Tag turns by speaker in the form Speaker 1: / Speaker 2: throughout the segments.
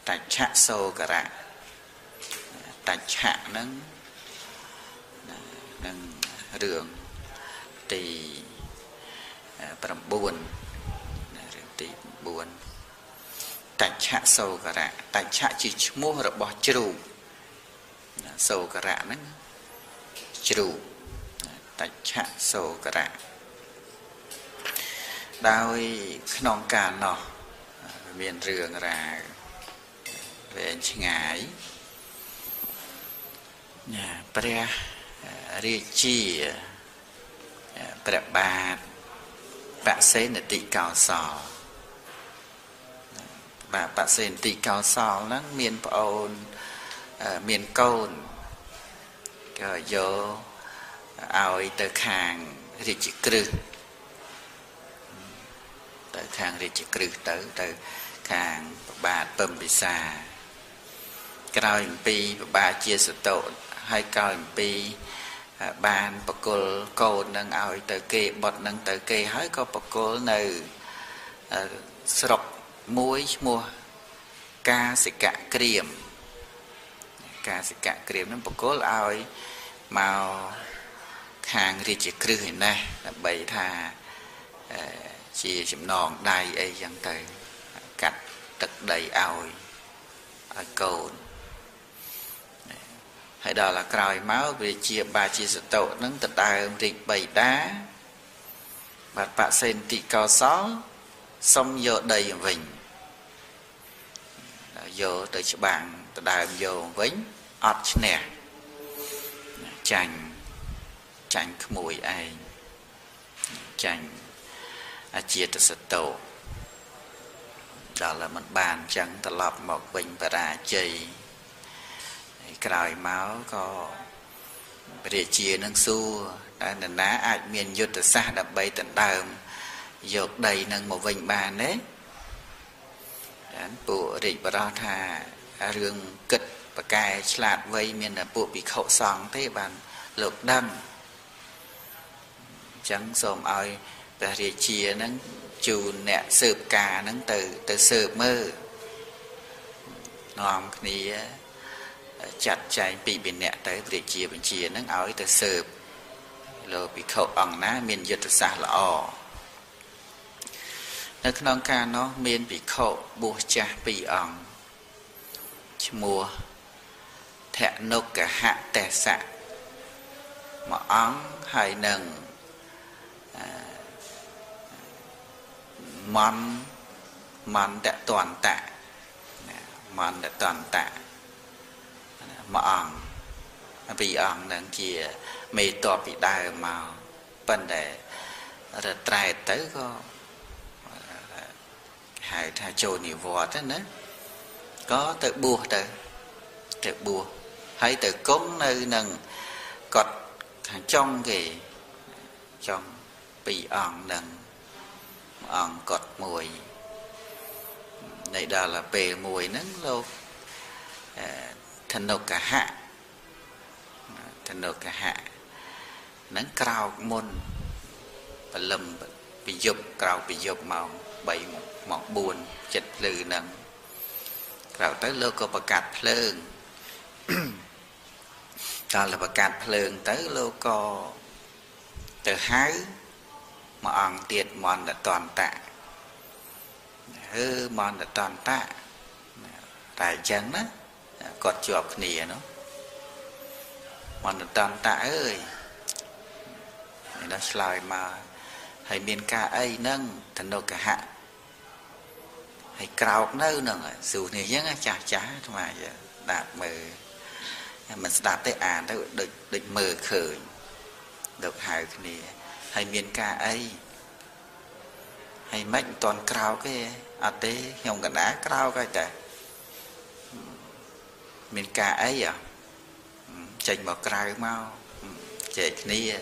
Speaker 1: tạch chạ sâu cả rạ tạch chạ nâng rường tì bầm buồn tì buồn tạch chạ sâu cả rạ tạch chạ chỉ mua rồi bỏ chru sâu cả rạ nâng chru tạch chạ sâu cả rạ đôi non cà nọ miền rường ra về ngải nhà pre ri chi pre ba bạn sẽ là tị cao sò và bạn sẽ tị cao sò nó miền ôn miền côn rồi vô ao từ khang ri chi cư tới khang ri chi cư tới khang bà bầm bị xa cái pi bà chia sẻ tội hay coi pi ban bậc cô nâng ao tới kê bọt nâng tới kê hãy có bậc cô nơi sọc muối mua ca sĩ cả kiềm nó bậc cô ao màu khang ri chỉ cư hình này là bảy thà chỉ chấm nòng đầy ấy chẳng tới cắt tật đầy ao cầu hay đó là còi máu về chia ba chia sẻ tội nâng tật đài rịch bầy đá và bạn sen tị cao xó xong vô đầy vinh vô tới cho bạn tật đài vô vĩnh ọt nè chành mùi ai chành chia tật sẻ tội đó là mình bàn chẳng tật lọp một vinh và ra chì còi máu có để chia nâng xu đã là ná ai miền dột từ xa đập bay tận đàm dột đầy nâng một vinh bàn đấy bộ rịch bà đó thà rương kịch và cài lạt vây miền là bộ bị khẩu sòng thế bàn lục đăng chẳng xồm ơi và để chia nâng chù nẹ sợp cả nâng từ sợp mơ nòm thì chặt chạy bị nẹ tới để chia bên chia nâng áo tới sợp rồi bị khẩu ỏng ná miền dật xa là ỏ nơi non ca nó miền bị khẩu bùa cha bị ỏng mùa thẹ nốc cả hạ tè xạ mà óng hay nâng món đã toàn tạ món đã toàn tạ mà ong vì ong nâng kia mê to bị đai màu vấn đề rồi trai tới có hai thà trôi nhiều vọt đó nữa có tới bùa tới bùa hay tới cống nơi nâng cọt thằng trong kì trong bị ong nâng ong cọt mùi này đó là bề mùi nâng lâu thần nô cả hạ nắng cao môn và lầm bị dục màu bảy một buồn chật lừ nâng cao tới lô có bạc cát phơn đó là bạc cát phơn tới lô có từ hái mà ăn tiệt mòn là toàn tạ mòn là toàn tạ tại chân đó cọt chọp nìa nó mòn là toàn tạ ơi nó slide mà hay miền ca ấy nâng thần đồ cả hạ hay cào nơi nâng dù này nhá chả mà đạp mờ mình đạp tới án tới định mờ khởi được hai nìa hay miền ca ấy hay mệnh toàn cào cái tế nhông cả đá cào cái tệ miền ca ấy à chành một cài mau chạy nia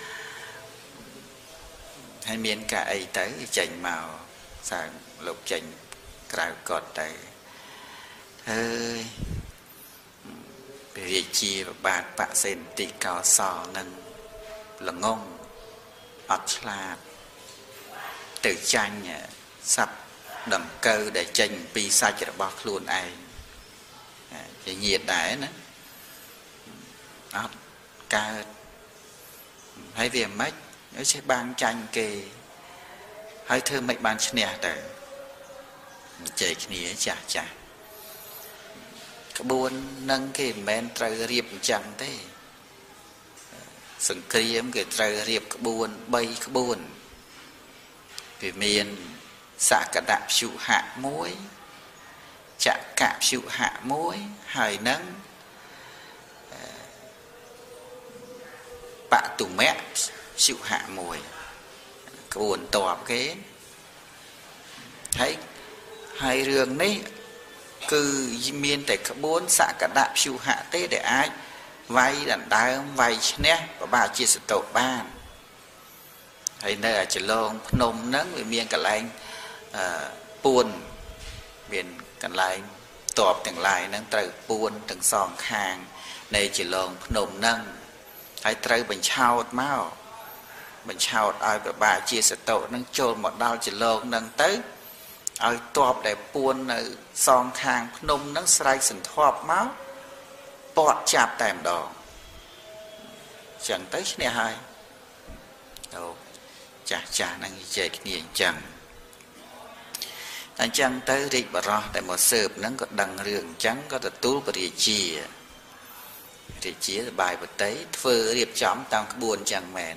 Speaker 1: hay miền ca ấy tới chành màu sang lục chành cài cọt tới ơi việc chia bạc bạc sen tị cao sò nâng là ngông ọt là từ chanh sắp đầm cơ để chành pi sai chỉ bọc luôn ai chỉ nhiệt đại nữa ca hay vì mấy nó sẽ ban tranh kì hay thơ mấy ban nè tới chạy kia chả chả cái buôn nâng cái men trời riệp chẳng thế sừng kiếm cái trời riệp cái buôn bay cái buôn vì miền xạ cả đạp chịu hạ muối chạ cạp chịu hạ muối hài nâng bạn tụi mẹ chịu hạ muối cái buồn tọp cái thấy hai rường đấy cứ miền tại các bốn xạ cả đạp chịu hạ tế để ai vay đàn đá vay nè và bà chia sẻ tổ ban hay nơi ở chỉ lông nôm nắng với miền cả lạnh buồn miền cả lạnh tọp từng lại nắng từ buồn từng sòng hàng này chỉ lông nôm nắng hay từ bình chào máu bình chào ai và bà chia sẻ tổ nắng trôn một đau chỉ lông nắng tới ai tọp để buồn sòng hàng nôm nắng say sình thọp máu bọt chạp tèm đỏ chẳng tới nè hai đâu chả năng chơi cái niệm chẳng anh chẳng tới đi bà rõ tại một sợp nó có đằng rường trắng có thật tú và địa chia là bài vật tế phơ điệp chóm tao cái buồn chẳng mẹn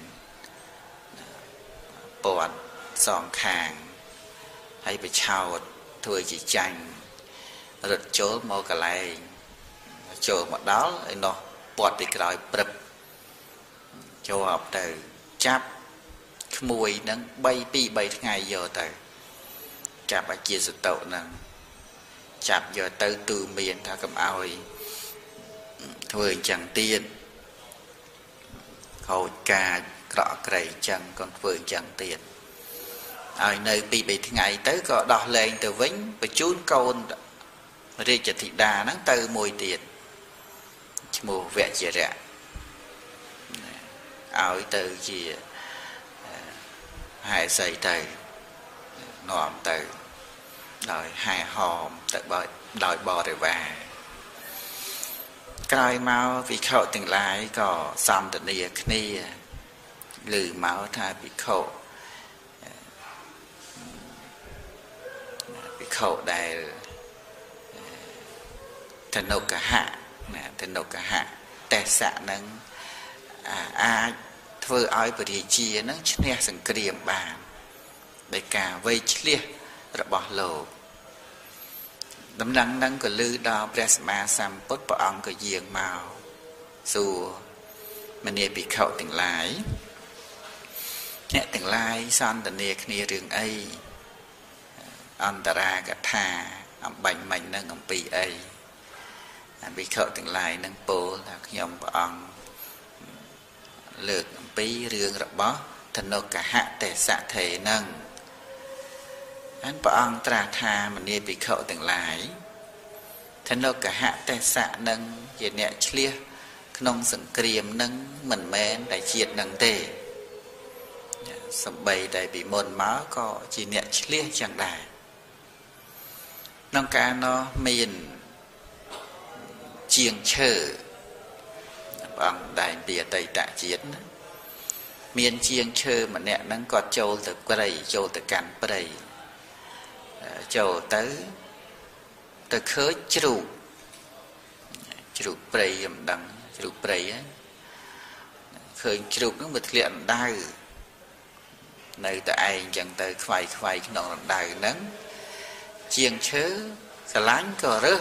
Speaker 1: bọt giòn khàng hay bị chào thôi chỉ chành rực chố mô cả lại chỗ một đó nó bọt thì cái bập cho học từ chắp mùi nó bay pi bay ngày giờ từ chắp ở chia sự tậu nè chắp giờ từ từ miền thà cầm ao thôi chẳng tiền hồi cà cọ cày chẳng còn vừa chẳng tiền ai nơi pi bay ngày tới có đo lên từ vĩnh và chún câu riêng cho thị đà nó từ mùi tiền mùa vẽ chia rẽ áo từ gì hai xây từ nòm từ đòi hai hòm từ đòi bò rồi và cái máu vì khẩu từng lái có xăm từ nia kia lử máu thay bị khẩu đại thần nô cả hạ thần nô cả hạแต่สะนั้นធ្វើឲ្យពរាជានឹងឈ្នះសង្គ្រាមបានដោយការវៃឆ្លៀសរបស់លោកដំណឹងនឹងក៏លើដល់ព្រះសម្មាសម្ពុទ្ធព្រះអង្គក៏យាងមកសួរមនាភិក្ខុទាំងឡាយអ្នកទាំងឡាយសន្ទនាគ្នារឿងអីអន្តរាកថាអំបញ្ញមិញនឹងអំពីអីភិក្ខុទាំងឡាយនឹងពោលថាខ្ញុំព្រះអង្គលើកអំពីរឿងរបស់ធនកហៈទេសៈថេនឹងហើយព្រះអង្គត្រាស់ថាមនាភិក្ខុទាំងឡាយធនកហៈទេសៈនឹងជាអ្នកឆ្លៀសក្នុងសង្គ្រាមនឹងមិនមែនតែជាតិនឹងទេសំបីតែពីមុនមកក៏ជាអ្នកឆ្លៀសចឹងដែរក្នុងការនោះមានជាងឈើព្រះអង្គដែលពីអតីតជាតិមានជាងឈើម្នាក់ហ្នឹងគាត់ចូលទៅព្រៃចូលទៅកាន់ព្រៃចូលទៅឃើញជ្រូកព្រៃមិនដឹងជ្រូកព្រៃហ្នឹងឃើញជ្រូកហ្នឹងវាធ្លាក់រណ្ដៅនៅតែឯងចឹងទៅខ្វាយក្នុងរណ្ដៅហ្នឹងជាងឈើស្រឡាញ់ក៏រើស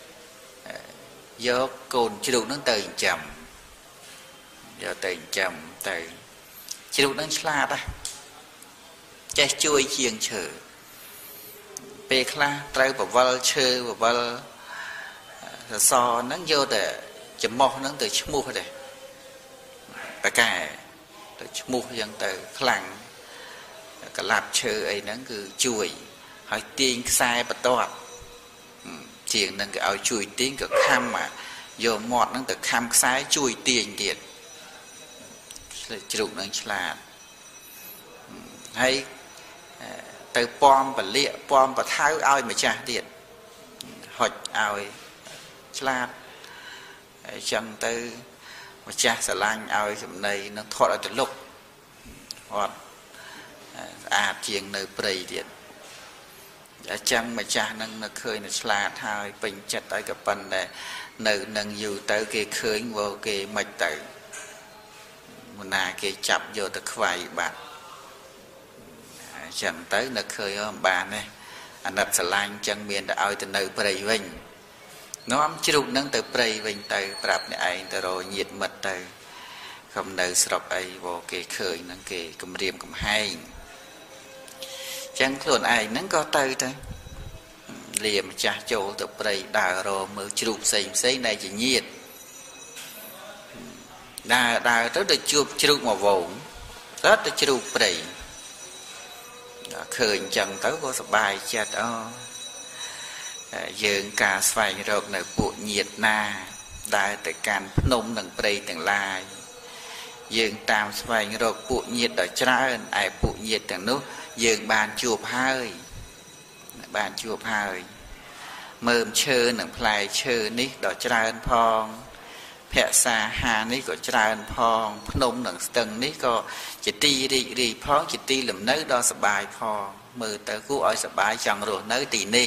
Speaker 1: យកកូនជ្រូកហ្នឹងទៅចិញ្ចឹមយកទៅចិញ្ចឹមទៅជ្រូកហ្នឹងឆ្លាតណាស់ចេះជួយជាងឈើពេលខ្លះត្រូវបវលឈើបវលសសរហ្នឹងយកតែចំោះហ្នឹងទៅឈ្មោះទេបកែទៅឈ្មោះអញ្ចឹងទៅខ្លាំងកលាប់ឈើអីហ្នឹងគឺជួយហើយទាញខ្សែបន្ទាត់ជាងហ្នឹងគេឲ្យជួយទាញក៏ខំយកមាត់ហ្នឹងទៅខំខ្សែជួយទាញទៀតជ្រូកហ្នឹងឆ្លាតហើយទៅពំពលាកពំបថៅឲ្យម្ចាស់ទៀតហុចឲ្យឆ្លាតអញ្ចឹងទៅម្ចាស់ស្រឡាញ់ឲ្យចំណីនឹងថត់ឲ្យទៅលុកអត់ស្អាតជាងនៅព្រៃទៀតអញ្ចឹងម្ចាស់នឹងនៅឃើញនៅឆ្លាតហើយពេញចិត្តឲ្យក៏ប៉ុន្តែនៅនឹងយូរទៅគេឃើញវល់គេមិនទៅមុនណាគេចាប់យកទៅខ្វាយបាត់អញ្ចឹងទៅនៅឃើញមិនបានទេអាណិតស្រឡាញ់អញ្ចឹងមានតែឲ្យទៅនៅព្រៃវិញនាំជ្រូកនឹងទៅព្រៃវិញទៅប្រាប់អ្នកឯងទៅរកញាតិមិត្តទៅខំនៅស្រុកអីវគេឃើញនឹងគេគំរាមកំហែងចឹងខ្លួនឯងហ្នឹងក៏ទៅលាម្ចាស់ចូលទៅព្រៃដើររមើលជ្រូកផ្សេងដែលជាញាតិដើរទៅជួបជ្រូកមួយវងរត់ទៅជ្រូកព្រៃឃើញចឹងទៅក៏សប្បាយចិត្តយើងការស្វែងរកនៅពួកញាតិណាដែលទៅកាន់ភ្នំនិងព្រៃទាំងឡាយយើងតាមស្វែងរកពួកញាតិដ៏ច្រើនឯពួកញាតិទាំងនោះយើងបានជួបហើយមើមឈើនិងផ្លែឈើនេះដ៏ច្រើនផងភក្សាហានេះក៏ច្រើនផងភ្នំនិងស្ទឹងនេះក៏ជាទីរីករាយផងជាទីលំនៅដ៏សប្បាយផងមើលទៅគួរឲ្យសប្បាយចង់រស់នៅទីនេះ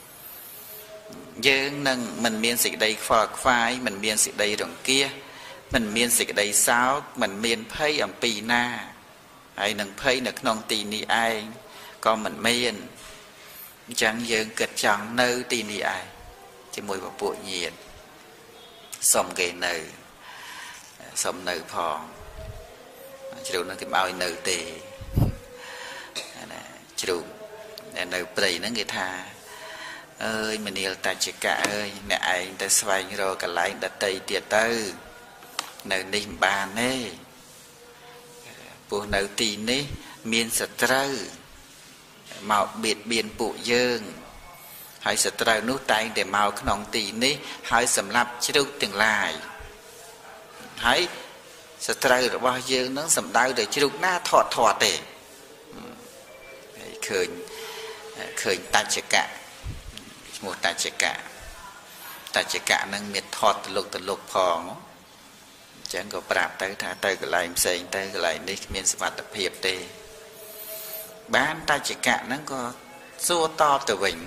Speaker 1: យើងនឹងមិនមានសេចក្តីខ្វល់ខ្វាយមិនមានសេចក្តីរង្គៀសមិនមានសេចក្តីសោកមិនមានភ័យអំពីណាហើយនឹងភ័យនៅក្នុងទីនេះឯងក៏មិនមានអញ្ចឹងយើងគិតចង់នៅទីនេះឯងជាមួយពពួកញាតិសុំគេនៅសុំនៅផងជ្រូកនឹងគេឲ្យនៅទេជ្រូកនៅព្រៃហ្នឹងគេថាអើយមនាលតច្ចកៈអើយអ្នកឯងទៅស្វែងរកកន្លែងដតីទៀតទៅនៅនេះមិនបានទេព្រោះនៅទីនេះមានសត្រូវមកបៀតបៀនពួកយើងហើយសត្រូវនោះតែងតែមកក្នុងទីនេះហើយសម្រាប់ជ្រូកទាំងឡាយហើយសត្រូវរបស់យើងនឹងសំដៅទៅជ្រូកណាធាត់ទេហើយឃើញតច្ចកៈឈ្មោះតច្ចកៈនឹងមានធាត់ទៅលុកផងអញ្ចឹងក៏ប្រាប់ទៅថាទៅកន្លែងផ្សេងទៅកន្លែងនេះគ្មានសុវត្ថិភាពទេបានតច្ចកៈហ្នឹងក៏សួរតបទៅវិញ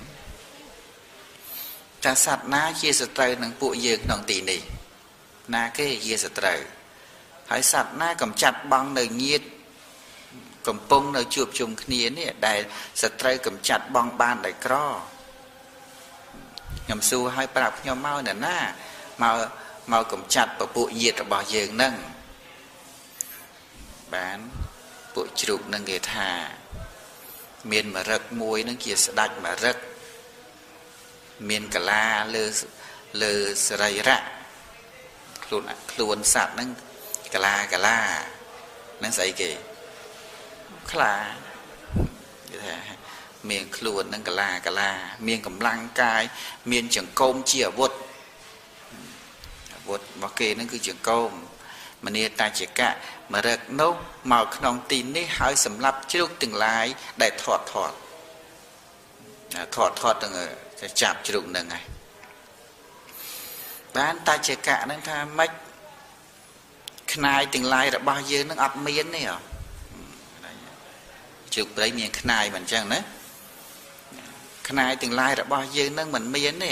Speaker 1: ថាសត្វណាជាសត្រូវនឹងពួកយើងក្នុងទីនេះណាគេជាសត្រូវហើយសត្វណាកំចាត់បងនៅញាតិកំពុងនៅជួបជុំគ្នានេះដែលសត្រូវកំចាត់បងបានដោយក្រខ្ញុំសួរឲ្យប្រាប់ខ្ញុំមកណាមកកំចាត់ពពួកញាតិរបស់យើងហ្នឹងបានពួកជ្រូកនឹងគេថាមានមរឹកមួយនឹងជាស្ដេចមរឹកមានកលាលើសរីរៈខ្លួនសត្វហ្នឹងកលាហ្នឹងស្អីគេខ្លាគេថាមានខ្លួនហ្នឹងកលាមានកម្លាំងកាយមានចង្កូមជាអាវុធរបស់គេហ្នឹងគឺចង្កូមមនាតច្ចកៈមរឹកនោះមកក្នុងទីនេះហើយសម្រាប់ជ្រូកទាំងឡាយដែលធាត់ទាំងចាប់ជ្រូកនឹងហើយបានតច្ចកៈនឹងថាម៉េចខ្នាយទាំងឡាយរបស់យើងនឹងអត់មានទេជ្រូកព្រៃមានខ្នាយមិនអញ្ចឹងណាខ្នាយទាំងឡាយរបស់យើងនឹងមិនមានទេ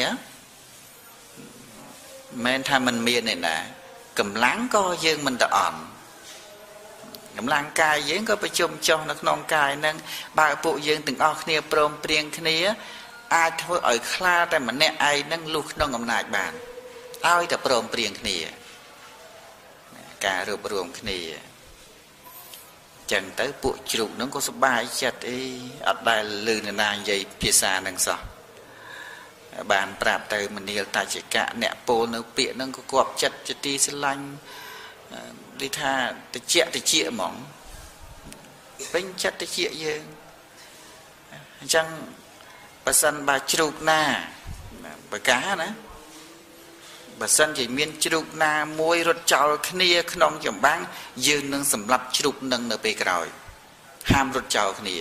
Speaker 1: មិនថាមិនមានទេណាកម្លាំងក៏យើងមិនតអន់កម្លាំងកាយយើងក៏ប្រជុំចុះនៅក្នុងកាយនឹងបើពួកយើងទាំងអស់គ្នាព្រមព្រៀងគ្នាអាចធ្វើឲ្យខ្លាតែម្នាក់ឯងនឹងលុះក្នុងអំណាចបានឲ្យតែព្រមព្រៀងគ្នាការរួបរวมគ្នាចឹងទៅពួកជ្រូកនឹងក៏សប្បាយចិត្តអត់ដែលឮនរណានិយាយភាសានឹងសោះបានប្រាប់ទៅមនាលតច្ចកៈអ្នកពោលនៅពាក្យនឹងក៏គប់ចិត្តជាទីស្រឡាញ់ដូចថាតិចហ្មងពេញចិត្តតិចយើងអញ្ចឹងបើសិនបើជ្រូកណាបកាណាបើសិនជាមានជ្រូកណាមួយរត់ចោលគ្នាក្នុងចម្បាំងយើងនឹងសម្លាប់ជ្រូកនឹងនៅពេលក្រោយហាមរត់ចោលគ្នា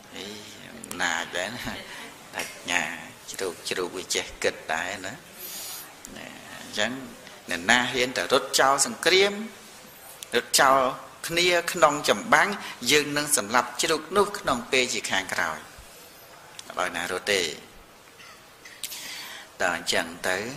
Speaker 1: ណាដែរណាបញ្ញាជ្រូកវាចេះគិតដែរណា chẳng nên na hiến ta rút trao sừng kriêm rút trao khnia khnon chầm bắn dương nâng sầm lập chứ được nước khnon pe chỉ hàng cào rồi nè rồi tê đàn chẳng tới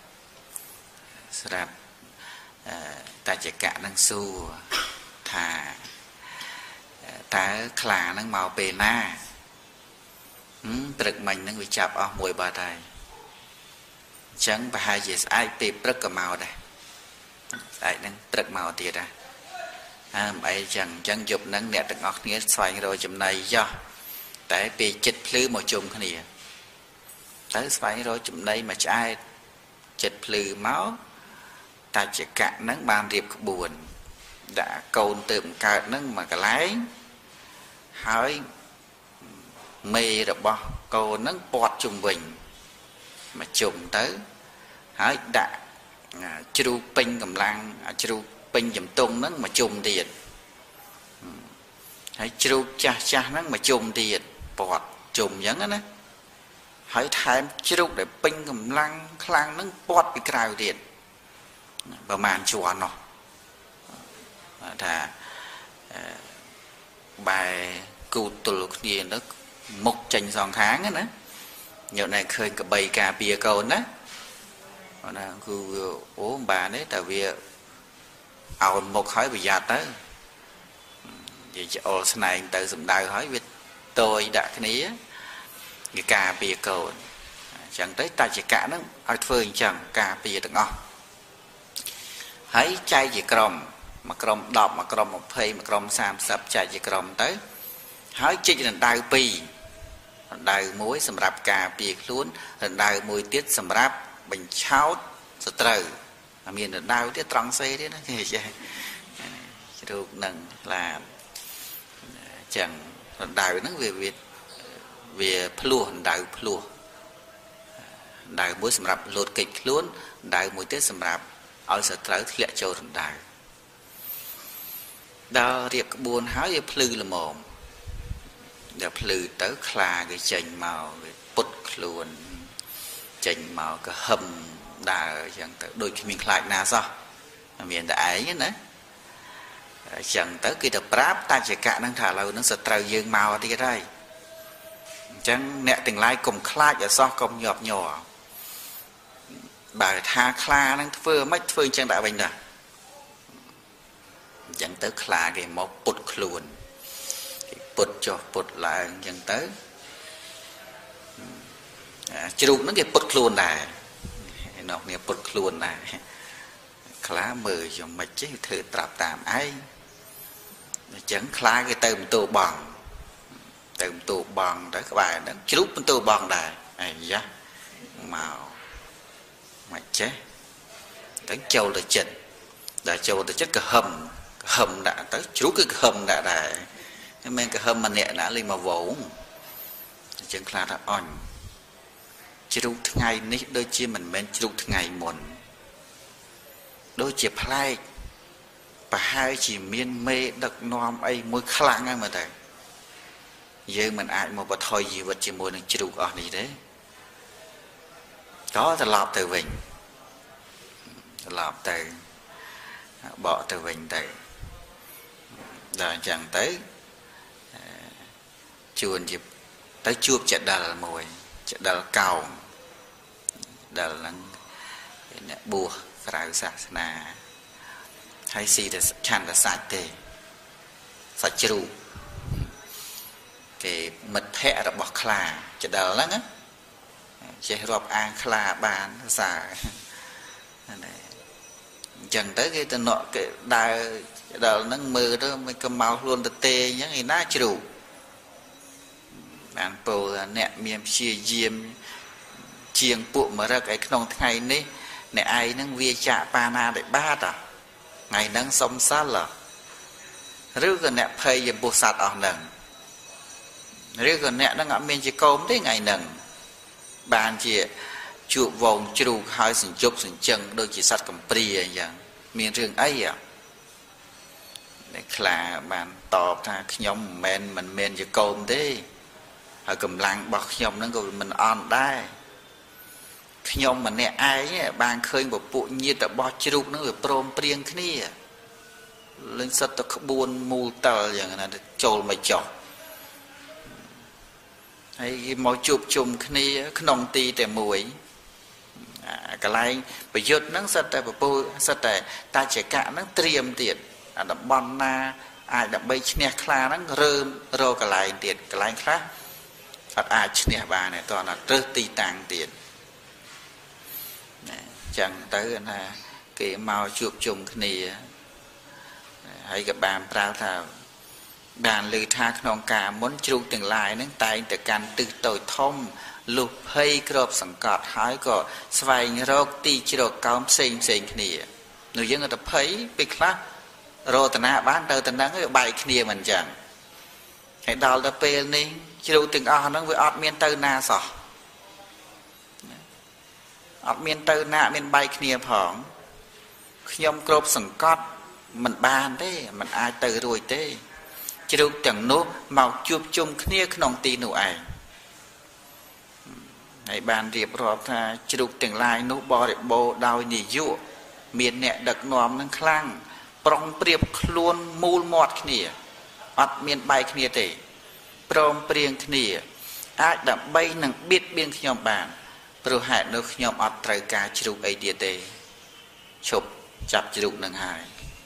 Speaker 1: sạp ta chỉ cả năng su thà ta khla năng màu pe na trực mình năng bị chập ở mùi bà tay chẳng bà hai gì ai pe rất cả màu đây tại năng trực màu tiệt ấy chẳng chụp năng nẹt được ngọt nghĩa xoay rồi chùm này do tại vì chích lư một chùm cái này tới xoay rồi chùm đây mà ai chích lư máu ta chỉ cạn nắng ban điệp buồn đã cồn tượm cạn nắng mà cái lái hỏi mê rồi bỏ cồn nắng bọt chùm bình mà chùm tới hỏi đã chru pin cầm lang chru pin chùm tung nắng mà chùm tiền hãy chru cha cha nắng mà chùm tiền bọt chùm giống đó hãy thay chru để pin cầm lang khlang nắng bọt bị cào tiền và màn chùa nó thà bài cụ tụ gì nó một tranh giòn tháng á nữa nhiều này khơi cả bầy cà bìa cầu đó là cứ ố bà đấy tại vì ảo một hỏi bị giặt tới vậy ô này tự dùng đời hỏi với tôi đã cái ní cái cà bìa cầu chẳng tới ta chỉ cả nó ở phơi chẳng cà bìa được ngon hãy chay gì crom mà crom đọc mà crom một phê mà crom sam sập chay gì crom tới hãy chỉ là đào pi đào muối sầm rạp cà bìa luôn đào muối tiết sầm rạp bình cháo sợi trời miền là đào tiết trăng xe đấy nó thì được nâng là chẳng đào nó về plua đào muối sầm rạp lột kịch luôn đào muối tiết sầm rạp ở sợi trời lẹ châu thành đào đó riệp buồn háo về plư là mồm để plư tới kha cái chành màu bút luôn chành màu cái hầm đào chẳng tới đôi khi mình lại na sao miền đại ấy nữa chẳng tới khi tập ráp ta chỉ cả năng thả lâu nó sợi trời dương màu thì cái đây chẳng nẹt tình lai cùng khai ở so công nhọp nhỏ bà tha kha năng phơi mấy phơi chẳng đại bình nè chẳng tới kha cái một bột luôn bột cho bột lại chẳng tới chịu nó cái bột luôn này nó nghe bột luôn này khá mờ cho mạch chứ thử trap tạm ấy chẳng kha cái tôm tô bằng đấy các bạn đó chịu tô bằng này này giá màu mạch chế đánh châu là chật đã châu là chất cái hầm đã tới chú cái hầm đã đại men cái hầm mà nhẹ đã lên mà vỗ chẳng là đã on chú ngày ní đôi chia mình men chú ngày muộn đôi chia play và hai chỉ miên mê đặc nom ấy môi khlang ấy mà thầy giờ mình ai mà bỏ thôi gì vật chỉ môiនឹងជ្រូកអស់នេះទេđó là lọp từ mình lọp từ bỏ từ mình từ rồi chẳng tới chuồn dịp tới chuột chợ đờ mùi chợ đờ cầu đờ là bùa phải sạch nà hay xì để chăn là sạch tê sạch chru cái mật thẻ là bỏ khla chợ đờ lắm á chế rộp an khla bàn xả chẳng tới cái tên nọ cái đào nâng mưa đó mình cầm máu luôn được tê nhá người ná chịu bạn bầu là nẹ miệng chia diêm chiêng bộ mà ra cái nông ngày ní nẹ ai nâng vía chạ pana để ba à ngày nâng sống sát là rứa gần nẹ phây dùm bộ sạt ở nâng rứa gần nẹ nó ngã miên chỉ công thế ngày nâng bạn chỉ chụp vòng chụp hai sừng chụp sừng chân đôi chỉ sát cầm pri vậy miền rừng ấy à để là bạn tọt ra nhóm mình chỉ công thế ở cầm lăng bọc nhóm nó rồi mình on đây ខ្ញុំម្នាក់ឯងបានឃើញពពួកញាតិរបស់ជ្រូកហ្នឹងវាព្រមព្រៀងគ្នាលេងសិតទៅក្បួនមូលតលយ៉ាងណាចូលមកចោះហើយមកជួបជុំគ្នាក្នុងទីតែមួយកន្លែងប្រយុទ្ធហ្នឹងសិតតែពពុសិតតែតាចកៈហ្នឹងត្រៀមទៀតអាតំបន់ណាអាចដើម្បីឈ្នះខ្លាហ្នឹងរើរកកន្លែងទៀតកន្លែងខ្លះអត់អាចឈ្នះបានទេតោះណារើសទីតាំងទៀតចឹងទៅណាគេមកជួបជុំគ្នាហើយក៏បានប្រើថាបានលើថាក្នុងការមុនជ្រូកទាំងឡាយហ្នឹងតែងតែកាន់ទិសតូចធំលុះភ័យក្របសង្កត់ហើយក៏ស្វែងរកទីជ្រកកោនផ្សេងគ្នានោះយើងទៅភ័យពេលខ្លះរតនាបានទៅតំណឹងវាបែកគ្នាមិនចឹងហើយដល់ទៅពេលនេះជ្រូកទាំងអស់ហ្នឹងវាអត់មានទៅណាសោះអត់មានទៅណាមានបែកគ្នាផងខ្ញុំគ្របសង្កត់មិនបានទេមិនអាចទៅរួចទេជ្រូកទាំងនោះមកជួបជុំគ្នាក្នុងទីនោះឯងហើយបានរៀបរាប់ថាជ្រូកទាំងឡាយនោះបរិបូរដោយនិយុមានអ្នកដឹកនាំនឹងខ្លាំងប្រុងប្រៀបខ្លួនមូលមាត់គ្នាអត់មានបែកគ្នាទេព្រមព្រៀងគ្នាអាចដើម្បីនឹងបៀតបៀនខ្ញុំបានព្រោះហេតុនោះខ្ញុំអត់ត្រូវការជ្រូកអីទៀតទេឈប់ចាប់ជ្រូកនឹងហើយ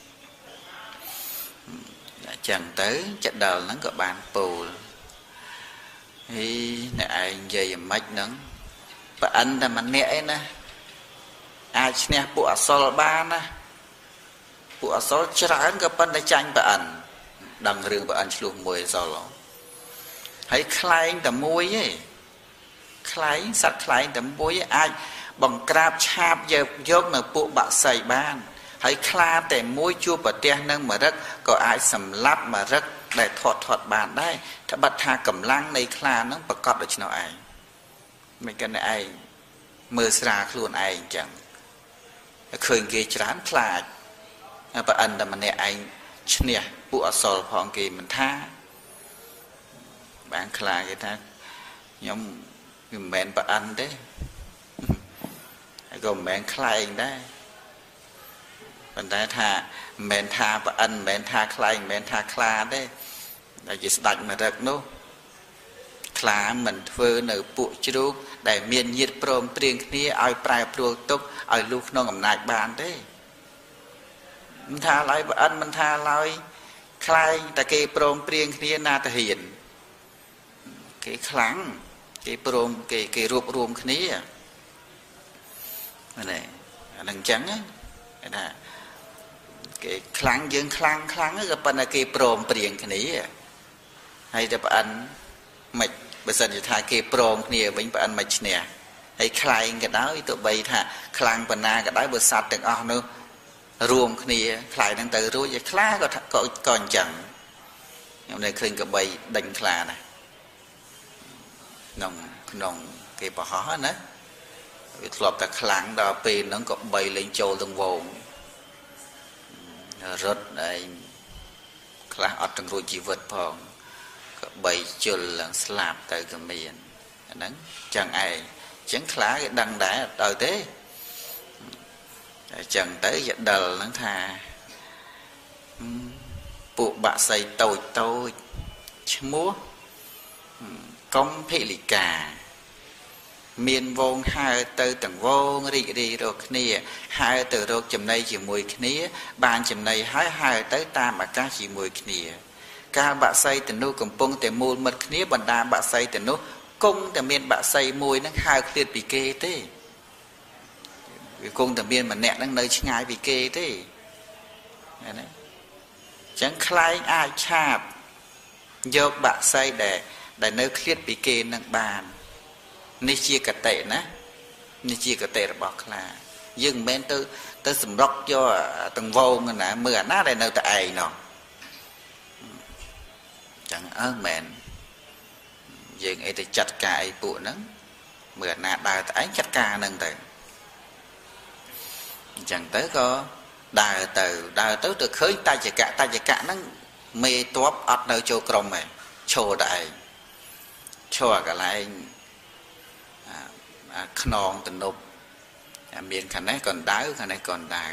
Speaker 1: អញ្ចឹងទៅចដលហ្នឹងក៏បានពោលហើយអ្នកឯងនិយាយយ៉ាងម៉េចហ្នឹងប្រអិនតែម្នាក់ឯណាអាចឈ្នះពួកអសលបានណាពួកអសលច្រើនក៏ប៉ុន្តែចាញ់ប្រអិនដឹងរឿងប្រអិនឆ្លោះមួយអសលហើយខ្លែងតែមួយឯងខ្លែងសត្វខ្លែងតែមួយអាចបង្ក្រាបឆាបយកនៅពួកបក្សីបានហើយខ្លាតែមួយជួបប្រទះនឹងមរឹកក៏អាចសម្លាប់មរឹកដែលធាត់បានដែរត្បិតថាកម្លាំងនៃខ្លានឹងប្រកបដូច្នោះឯងមិនគិតតែឯងមើលស្រាខ្លួនឯងអញ្ចឹងឃើញគេច្រើនខ្លាចប្រអិនតែម្នាក់ឯងឈ្នះពួកអសលផងគេមិនថាបានខ្លាចគេថាខ្ញុំវាមិនមែនប្រអិនទេហើយក៏មិនមែនខ្លែងដែរប៉ុន្តែថាមិនមែនថាប្រអិនមិនមែនថាខ្លែងមិនមែនថាខ្លាទេតែជាស្ដេចមរឹកនោះខ្លាមិនធ្វើនៅពួកជ្រូកដែលមានញាតិព្រមព្រៀងគ្នាឲ្យប្រែប្រួលទុកឲ្យលុះក្នុងអំណាចបានទេមិនថាឡើយប្រអិនមិនថាឡើយខ្លែងតែគេព្រមព្រៀងគ្នាណាទៅហ៊ានគេខ្លាំងគេព្រមគេរួបរวมគ្នាហ្នឹងអានឹងអញ្ចឹងគេថាគេខ្លាំងយើងខ្លាំងក៏ប៉ុន្តែគេព្រមព្រៀងគ្នាហើយតែប្រអិនមិនបើសិនជាថាគេព្រមគ្នាវិញប្រអិនមិនឈ្នះហើយខ្លែងក៏ដោយទោះបីថាខ្លាំងប៉ុណ្ណាក៏ដោយបើសត្វទាំងអស់នោះរួមគ្នាខ្លែងហ្នឹងទៅរួចខ្លាក៏អញ្ចឹងខ្ញុំនៅឃើញកបីដេញខ្លាណាក្នុងគេបរោះណាវាធ្លាប់តែខ្លាំងដល់ពេលហ្នឹងក៏បីលេងចូលទាំងវងរត់ឯងខ្លះអត់ទាំងរួចជីវិតផងក៏បីជលឡើងស្លាប់ទៅក៏មានអាហ្នឹងចឹងឯងអញ្ចឹងខ្លាគេដឹងដែរអត់ទៅទេអញ្ចឹងទៅយដិលហ្នឹងថាពួកបក្សីតូចឈ្មោះកំភិលិកាមានវងហើទៅទាំងវងរីករាយរកគ្នាហើទៅរកចំណីជាមួយគ្នាបានចំណីហើយហើទៅតាមអាកាសជាមួយគ្នាកាលបក្សីទាំងនោះកំពុងតែមូលមិត្តគ្នាបណ្ដាបក្សីទាំងនោះគង់តែមានបក្សីមួយនឹងហើឃ្លាតពីគេទេវាគង់តែមានម្នាក់នឹងនៅឆ្ងាយពីគេទេណាអញ្ចឹងខ្លែងអាចឆាបយកបក្សីដែលនៅឃ្លាតពីគេនឹងបាននេះជាកតិណានេះជាកតិរបស់ខ្លាយើងមិនមែនទៅសម្រុកយកទាំងវងណាមើលអាណាដែលនៅតែឯងនោះចឹងមែនយើងអីទៅចាត់ការអីពួកហ្នឹងមើលអាណាដើរតែឯងចាត់ការហ្នឹងទៅអញ្ចឹងទៅក៏ដើរទៅទៅឃើញតាចកៈហ្នឹងមេតបអត់នៅចូលក្រុមឯងឈរតែឯងឈរកន្លែងខ្នងទំនប់ miền khả năng còn đào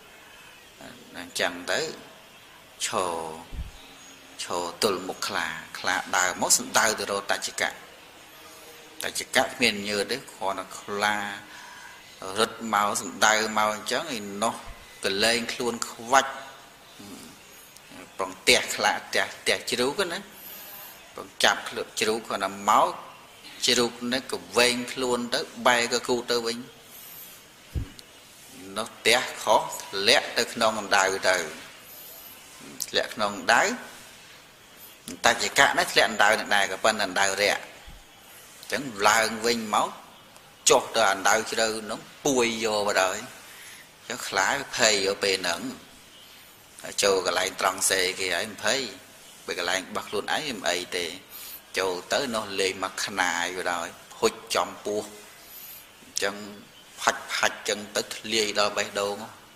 Speaker 1: chẳng tới cho tụi một khla đào mốt sân đào từ rồi tại chỉ cả miền như đấy còn là khla rất màu sân đào màu trắng thì nó cứ lên luôn vạch bằng tẹt khla tẹt chiếu cái đấy bằng chặt được chiếu còn là máu chiếu nó cứ vênh luôn tới bay cái khu tới vinh nó té khó lẽ tới non làm đào từ lẽ non đáy ta chỉ cả nó lẽ đào này cái phần làm đào rẻ chẳng làng vinh máu cho từ ăn đào chứ đâu nó bùi vô vào đời cho khá phê ở bên nẫn châu cái lại tròn xe kia ấy thấy bị cái lại bắt luôn ấy em ấy thì châu tới nó lên mặt nài rồi rồi hụt chọn bùa chẳng hạch chân tức lia đó bay đâu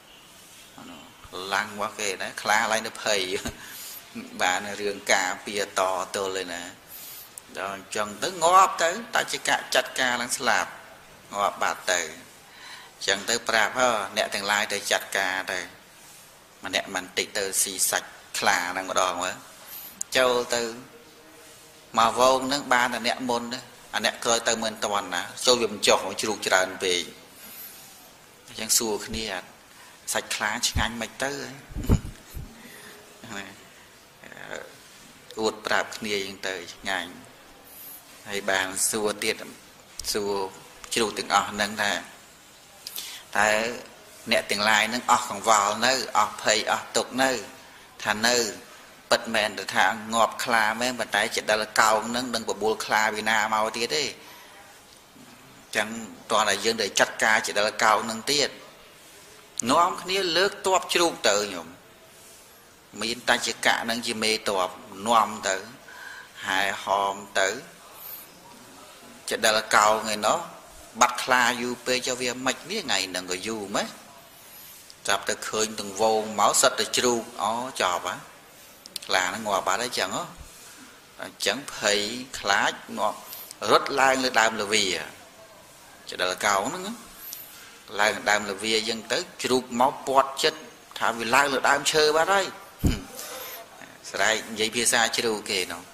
Speaker 1: lăng quá kì đấy khá lại nó phê bà này rường cà bia to tôi lên nè rồi chân tới ngóp tới ta chỉ cả chặt ca lăng slap ngóp bà tử chân tới prap hơ nè thằng lai tới chặt ca tới mà nè mình tị tới xì sạch khá năng đòn quá châu từ mà vô nước ba là nè môn đấy anh nè coi tới mình toàn nè châu viêm chọc chú tràn về chẳng xua cái này sạch khá chứ anh mạch tới uột prap cái này nhưng tới ngành hay bàn xua tiết xua chú từng nâng ra tại nè từng lai nâng còn vào nơi phây tục nơi thà nơi bật mẹn được thà ngọt khla mấy mà tại chuyện đó là cao nâng đừng có bùa khla vì nào mau tiết đấy chẳng toàn là dân để chặt ca chuyện đó là cao nâng tiết nó ông khía lướt toạp chú tự nhộm mình ta chỉ cả nâng chỉ mê toạp noam tới hai hòm tới chuyện đó là cao người nó bắt khla du pê cho việc mạch biết ngày đừng có du mấy chạp tới khơi từng vô máu sạch tới chú chọp á là nó ngọt bà đấy chẳng phải khá ngọt rất lai lên đàm là vì chứ đó là cao nữa lai đàm là vì dân tới chú máu bọt chất thả vì lai là đàm chơi bà đấy đây vậy phía xa chú kì nó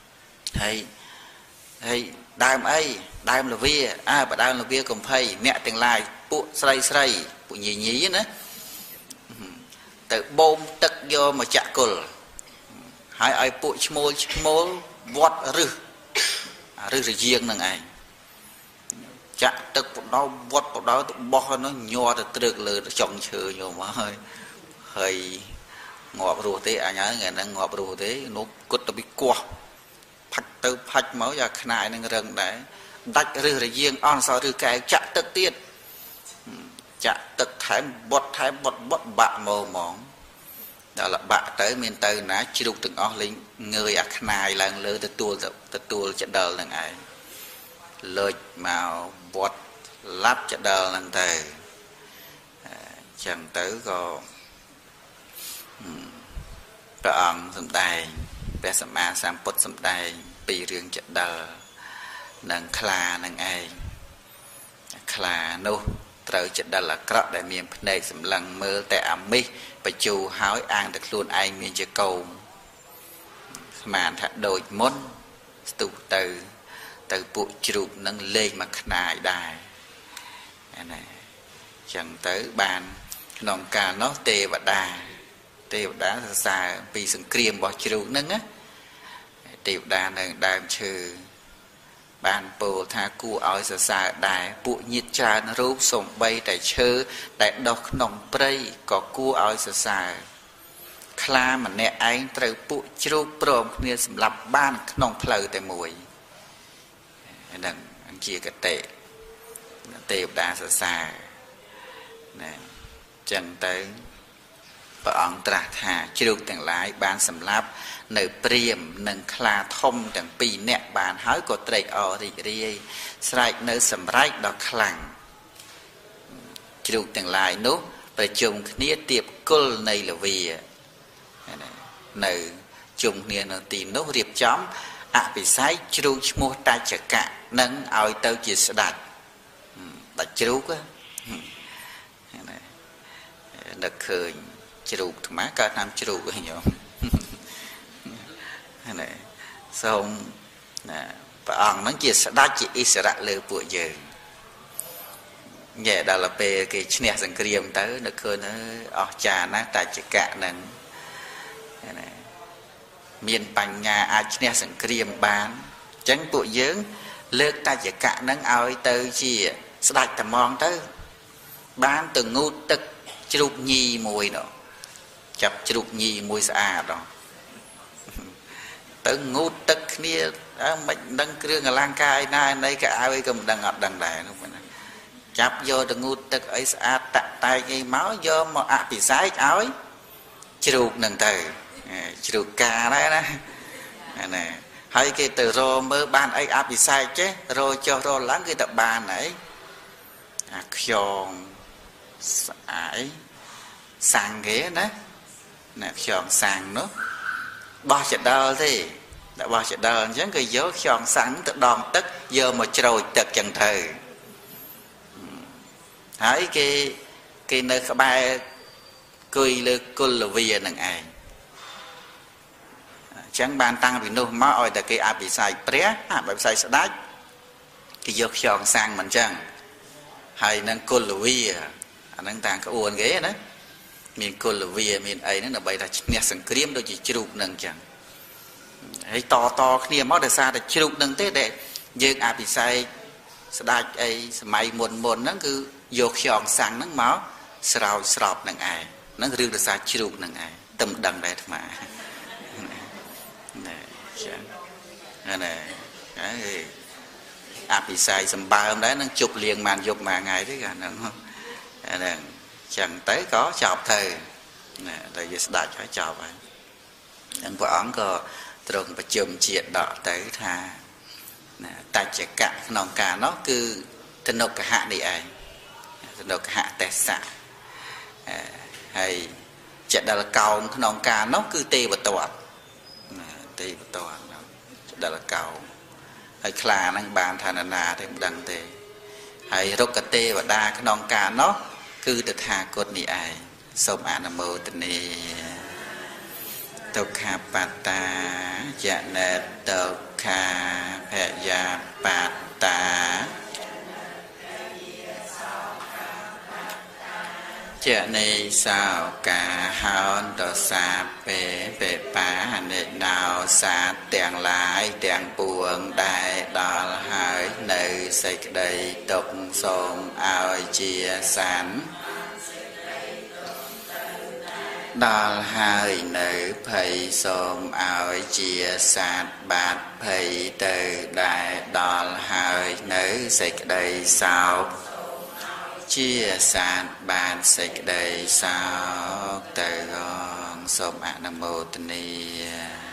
Speaker 1: hay đàm ấy đàm là vì bà đàm là vì còn phải mẹ từng lai bộ sray bộ nhí nữa từ bôm tức vô mà chạ cùl hai ai bộ chmol vót rư rồi riêng năng ai chạ tức một đó vót một đó bỏ nó nhò từ từ nó chồng chờ nhiều mà hơi ngọt rùa thế nhớ ngày đang ngọt rùa thế nó cút nó bị qua phạch máu ra khai năng rừng đấy đạch rư rồi riêng on sao rư cái chạ tức tiết chạ tức thái bọt bạ màu mỏng đó là bạ tới miền tây ná chỉ đục từng linh người khai lần lơ từ tua trận đời lần ấy lời màu bọt lát trận đời lần tề chẳng tới có đoạn sầm đài bé sầm ma sam put sầm đài bị riêng trận đời nâng khla nâng ai khla nô trời trận đời là cọ đại miền này sầm lần mơ tại ẩm mi bà chú hỏi ăn được luôn anh miền cho cầu mà thật đổi môn từ bộ chụp nâng lên mà khải đài này chẳng tới bàn nòng cả nó tê và đá xa vì sừng kriêm bỏ chụp nâng á tê đá nâng đàm trừ bàn bồ tha cu ỏi xa đài bộ nhiệt trà nó rút sống bay tại chơ tại đọc nòng prey có cu ỏi xa khla mà nè anh trời bộ chụp prom kia sầm lập ban nòng phơi tại mùi đừng anh chia cái tệ đa xa nè chân tới và ông trả thà chưa đượcទាំងឡាយបានសម្លាប់នៅព្រាមនិងខ្លាធំទាំងពីរនាក់បានហើយក៏ត្រេកអររីករាយស្រែកនៅសម្រេចដ៏ខ្លាំងជ្រូកទាំងឡាយនោះប្រជុំគ្នាទៀបគល់នៃលវានៅជុំគ្នានៅទីនោះរៀបចំអភិសេកជ្រូកឈ្មោះតាចកៈនឹងឲ្យទៅជាស្ដេចដាច់ជ្រូកនឹកឃើញជ្រូកថ្មកើតតាមជ្រូកហ្នឹងញោមហ្នឹងសូមព្រះអង្គហ្នឹងជាស្ដេចជាអិសរៈលើពួកយើងញ៉ែដល់ពេលគេឈ្នះសង្គ្រាមទៅនឹកឃើញអស្ចារ្យណាស់តចកៈហ្នឹងមានបញ្ញាអាចឈ្នះសង្គ្រាមបានអញ្ចឹងពួកយើងលើកតចកៈហ្នឹងឲ្យទៅជាស្ដេចត្មងទៅបានទៅងូតទឹកជ្រូកញីមួយនោះចាប់ជ្រូកញីមួយស្អាតនោះទៅងូតទឹកគ្នាមិនដឹងគ្រឿងអលង្ការឯណាណីក៏ឲ្យក៏មិនដឹងអត់ដឹងដែរនោះណាចាប់យកទៅងូតទឹកអីស្អាតតាក់តែកអីមកយកមកអភិសេកឲ្យជ្រូកនឹងទៅជ្រូកកាដែរណាណាហើយគេទៅរមើលបានអីអភិសេកចេះរចុះរឡើងគេទៅបានអីអាខ្យងស្អាយសាំងគេណាណាខ្យងសាំងនោះបោះចដលទេតែបោះចដលអញ្ចឹងគេយកខ្យងសាំងទៅដងទឹកយកមកច្រូចទឹកចឹងទៅហើយគេនៅក្បែរគួយលើគុលវានឹងឯងអញ្ចឹងបានតាំងពីនោះមកឲ្យតែគេអភិសេកព្រះអភិសេកស្ដេចគេយកខ្យងសាំងមិនអញ្ចឹងហើយនឹងគុលវាអាហ្នឹងតាមក្បួនគេណាមានគុលវាមានអីហ្នឹងដើម្បីថាឈ្នះសង្គ្រាមដូចជាជ្រូកហ្នឹងអញ្ចឹងហើយតគ្នាមកដោយសារតែជ្រូកហ្នឹងទេដែលយើងអភិសេកស្ដេចអីសម័យមុនហ្នឹងគឺយកខ្យងសាំងហ្នឹងមកស្រោចស្រពនឹងឯងហ្នឹងរឿងដោយសារជ្រូកហ្នឹងឯងតែមិនដឹងដែរអាត្មាណែចឹងណែហើយអភិសេកសម្បើមដែរនឹងជប់លៀងបានយប់មួយថ្ងៃទេកាលហ្នឹងហ្នឹងចឹងទៅក៏ចប់ទៅណាតែវាស្ដាច់ហើយចប់ហើយហ្នឹងព្រះអង្គក៏ទ្រង់ប្រជុំជាតិដកទៅថាណាតច្ចកៈក្នុងការនោះគឺទនុកហៈនេះឯងទនុកហៈទេសៈហើយចដលកោងក្នុងការនោះគឺទេវទត្តទេវទត្តចដលកោងហើយខ្លាហ្នឹងបានឋានណាទេមិនដឹងទេហើយរុក្ខទេវតាក្នុងការនោះគឺតថាគតនេះឯងសូមអនុមោទនាទុក្ខបត្តាយនេទុក្ខាភយាបត្តាចនេសោកាហោនតសាពេបេបានិណោសាទាំងឡាយទាំងពួងដែលដល់ហើយនៅសេចក្តីទុក្ខសូមឲ្យជាសានដល់ហើយនៅភ័យសូមឲ្យជាសាទបាត់ភ័យទៅដែលដល់ហើយនៅសេចក្តីសោកជាសាទបានសេចក្តីសោកទៅសូមអនុមោទនា